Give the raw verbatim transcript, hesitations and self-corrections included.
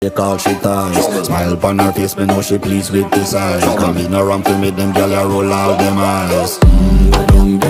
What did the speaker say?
Take all she ties. Smile upon her face, me know she pleased with this eye. Come in around to me, them gyal a roll out them eyes. Mm,